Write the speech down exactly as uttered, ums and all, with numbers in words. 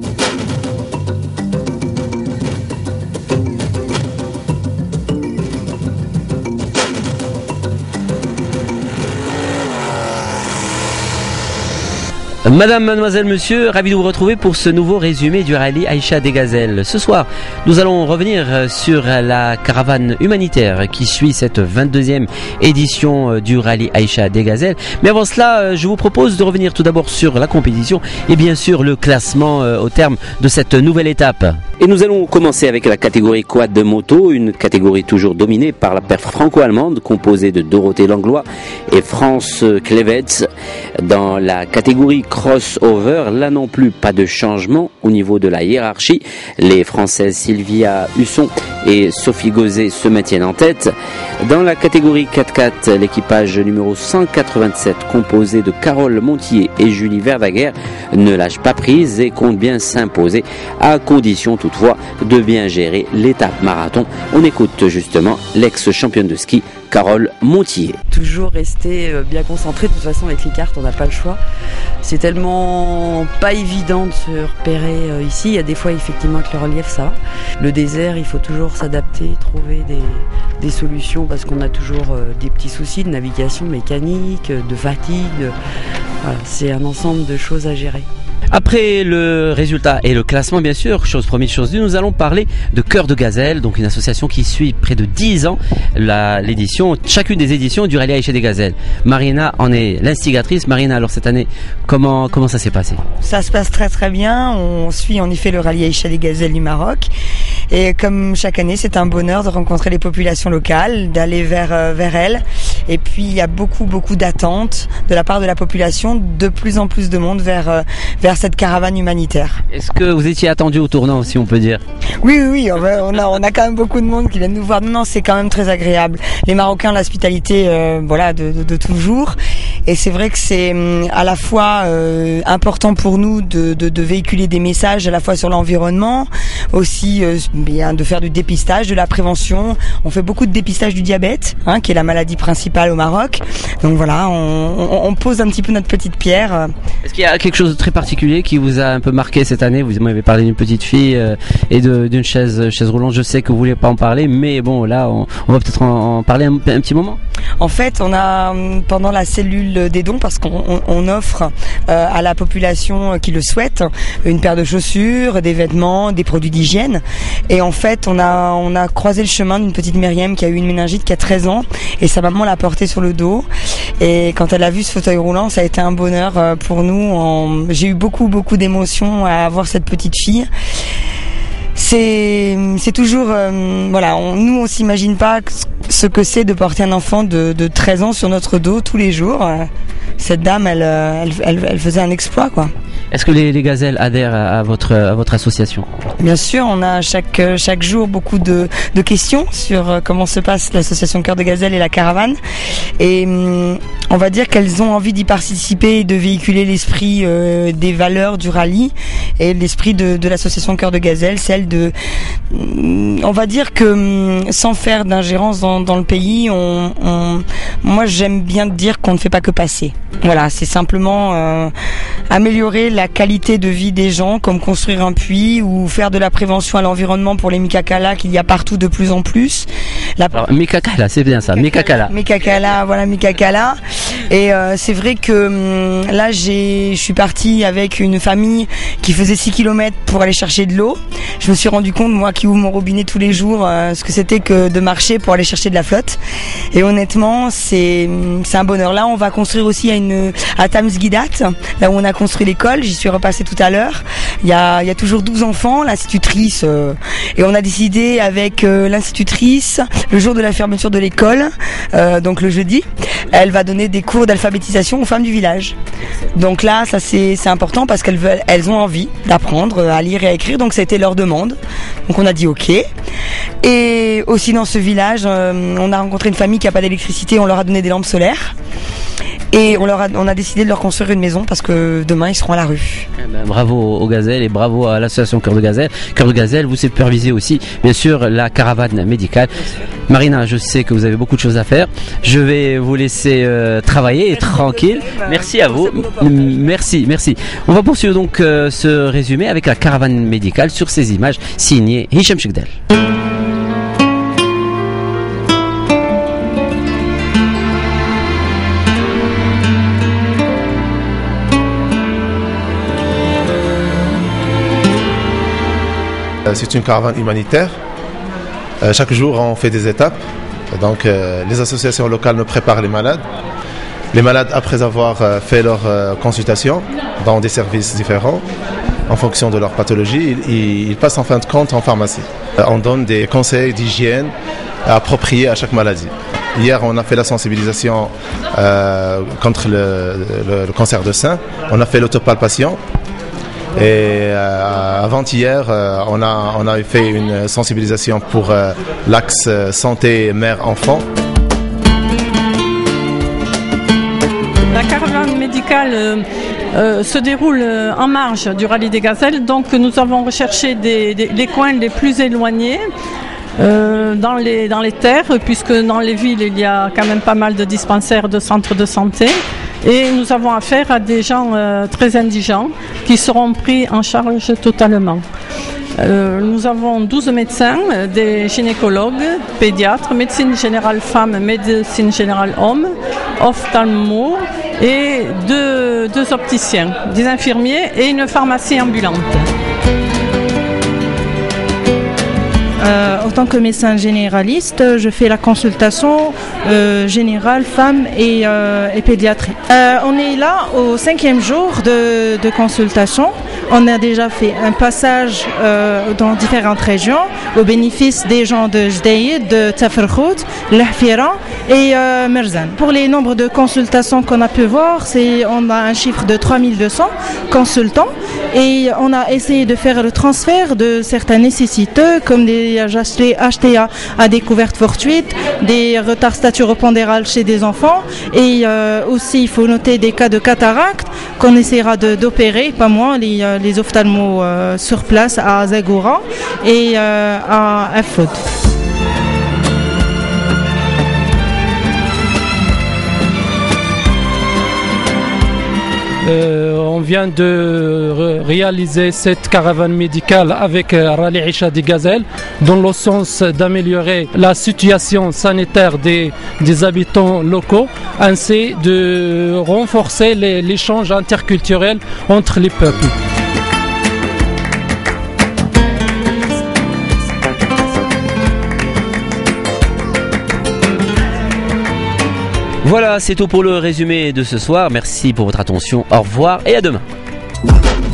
Madame, mademoiselle, monsieur, ravi de vous retrouver pour ce nouveau résumé du rallye Aïcha des Gazelles. Ce soir, nous allons revenir sur la caravane humanitaire qui suit cette vingt-deuxième édition du rallye Aïcha des Gazelles. Mais avant cela, je vous propose de revenir tout d'abord sur la compétition et bien sûr le classement au terme de cette nouvelle étape. Et nous allons commencer avec la catégorie quad de moto, une catégorie toujours dominée par la paire franco-allemande composée de Dorothée Langlois et France Klevetz. Dans la catégorie crossover, là non plus pas de changement au niveau de la hiérarchie. Les Françaises Sylvia Husson et Sophie Gauzet se maintiennent en tête. Dans la catégorie quatre-quatre, l'équipage numéro cent quatre-vingt-sept composé de Carole Montier et Julie Verdaguer ne lâche pas prise et compte bien s'imposer à condition toutefois de bien gérer l'étape marathon. On écoute justement l'ex-championne de ski Carole Montier. Toujours rester bien concentré, de toute façon avec les cartes on n'a pas le choix. C'est tellement pas évident de se repérer ici, il y a des fois effectivement avec le relief ça va. Le désert il faut toujours s'adapter, trouver des, des solutions parce qu'on a toujours des petits soucis de navigation mécanique, de fatigue, voilà, c'est un ensemble de choses à gérer. Après le résultat et le classement, bien sûr, chose promise, chose due, nous allons parler de Cœur de Gazelle, donc une association qui suit près de dix ans la, l'édition, chacune des éditions du rallye Aïcha des Gazelles. Marina en est l'instigatrice. Marina, alors cette année, comment, comment ça s'est passé? Ça se passe très très bien. On suit en effet le rallye Aïcha des Gazelles du Maroc. Et comme chaque année, c'est un bonheur de rencontrer les populations locales, d'aller vers, euh, vers elles. Et puis, il y a beaucoup, beaucoup d'attentes de la part de la population, de plus en plus de monde vers, euh, vers cette caravane humanitaire. Est-ce que vous étiez attendu au tournant, si on peut dire? Oui, oui, oui. On a, on a quand même beaucoup de monde qui viennent nous voir. Non, non, c'est quand même très agréable. Les Marocains, l'hospitalité, euh, voilà, de, de, de toujours. Et c'est vrai que c'est à la fois euh, important pour nous de, de, de véhiculer des messages à la fois sur l'environnement, aussi euh, bien de faire du dépistage, de la prévention. On fait beaucoup de dépistage du diabète, hein, qui est la maladie principale au Maroc. Donc voilà, on, on, on pose un petit peu notre petite pierre. Est-ce qu'il y a quelque chose de très particulier qui vous a un peu marqué cette année? Vous m'avez parlé d'une petite fille euh, et de, d'une chaise, chaise roulante. Je sais que vous voulez pas en parler, mais bon, là, on, on va peut-être en, en parler un, un petit moment. En fait, on a pendant la cellule des dons, parce qu'on on, on offre euh, à la population qui le souhaite une paire de chaussures, des vêtements, des produits d'hygiène. Et en fait, on a on a croisé le chemin d'une petite Myriam qui a eu une méningite qui a treize ans et sa maman l'a portée sur le dos. Et quand elle a vu ce fauteuil roulant, ça a été un bonheur pour nous. En... J'ai eu beaucoup beaucoup d'émotions à avoir cette petite fille. C'est, c'est toujours, euh, voilà, on, nous on s'imagine pas ce que c'est de porter un enfant de, de treize ans sur notre dos tous les jours. Cette dame, elle, elle, elle, elle faisait un exploit, quoi. Est-ce que les, les gazelles adhèrent à, à, votre, à votre association? Bien sûr, on a chaque, chaque jour beaucoup de, de questions sur comment se passe l'association Cœur de Gazelle et la caravane. Et hum, on va dire qu'elles ont envie d'y participer et de véhiculer l'esprit euh, des valeurs du rallye et l'esprit de, de l'association Cœur de Gazelle, celle de... Hum, on va dire que hum, sans faire d'ingérence dans, dans le pays, on, on, moi j'aime bien dire qu'on ne fait pas que passer. Voilà, c'est simplement euh, améliorer la qualité de vie des gens, comme construire un puits ou faire de la prévention à l'environnement pour les mikakala qu'il y a partout de plus en plus. La... Alors, mikakala, c'est bien ça, mikakala. Mikakala, voilà, mikakala. Et euh, c'est vrai que hum, là, j'ai, je suis partie avec une famille qui faisait six kilomètres pour aller chercher de l'eau. Je me suis rendu compte, moi qui ouvre mon robinet tous les jours, euh, ce que c'était que de marcher pour aller chercher de la flotte. Et honnêtement, c'est, c'est un bonheur. Là, on va construire aussi à, une, à Tamsguidat, là où on a construit l'école. J'y suis repassée tout à l'heure. Il y a, il y a toujours douze enfants, l'institutrice, euh, et on a décidé avec euh, l'institutrice, le jour de la fermeture de l'école, euh, donc le jeudi, elle va donner des cours d'alphabétisation aux femmes du village. Donc là, ça c'est, c'est important parce qu'elles veulent, elles ont envie d'apprendre à lire et à écrire, donc ça a été leur demande. Donc on a dit ok. Et aussi dans ce village, euh, on a rencontré une famille qui n'a pas d'électricité, on leur a donné des lampes solaires. Et on, leur a, on a décidé de leur construire une maison parce que demain ils seront à la rue. Eh ben, bravo aux Gazelles et bravo à l'association Cœur de Gazelle. Cœur de Gazelle, vous supervisez aussi bien sûr la caravane médicale. Marina, je sais que vous avez beaucoup de choses à faire. Je vais vous laisser euh, travailler et tranquille. Merci à vous. Merci, merci. On va poursuivre donc euh, ce résumé avec la caravane médicale sur ces images signées Hicham Chekdel. C'est une caravane humanitaire. Euh, chaque jour, on fait des étapes. Donc, euh, les associations locales nous préparent les malades. Les malades, après avoir euh, fait leur euh, consultation dans des services différents, en fonction de leur pathologie, ils, ils passent en fin de compte en pharmacie. Euh, on donne des conseils d'hygiène appropriés à chaque maladie. Hier, on a fait la sensibilisation euh, contre le, le, le cancer de sein. On a fait l'autopalpation. Et euh, avant-hier, euh, on, a, on a fait une sensibilisation pour euh, l'axe santé mère-enfant. La caravane médicale euh, euh, se déroule en marge du rallye des Gazelles. Donc nous avons recherché des, des, les coins les plus éloignés. Euh, dans, les, dans les terres, puisque dans les villes il y a quand même pas mal de dispensaires, de centres de santé, et nous avons affaire à des gens euh, très indigents qui seront pris en charge totalement. Euh, nous avons douze médecins, des gynécologues, pédiatres, médecine générale femmes, médecine générale hommes, ophtalmo et deux, deux opticiens, des infirmiers et une pharmacie ambulante. Euh, en tant que médecin généraliste, je fais la consultation euh, générale, femmes et, euh, et pédiatrie. Euh, on est là au cinquième jour de, de consultation. On a déjà fait un passage euh, dans différentes régions au bénéfice des gens de Jdeïd, de Taferkhout, L'Hfira et euh, Merzan. Pour les nombres de consultations qu'on a pu voir, c'est, on a un chiffre de trois mille deux cents consultants et on a essayé de faire le transfert de certains nécessiteux comme des H T A à découverte fortuite, des retards staturo-pondérales chez des enfants et euh, aussi il faut noter des cas de cataracte qu'on essaiera de, d'opérer, pas moins les, les ophtalmos euh, sur place à Zagora et euh, à Afod. Euh, on vient de ré- réaliser cette caravane médicale avec euh, Rallye Aïcha des Gazelles dans le sens d'améliorer la situation sanitaire des, des habitants locaux ainsi de renforcer les, l'échange interculturel entre les peuples. Voilà, c'est tout pour le résumé de ce soir. Merci pour votre attention. Au revoir et à demain.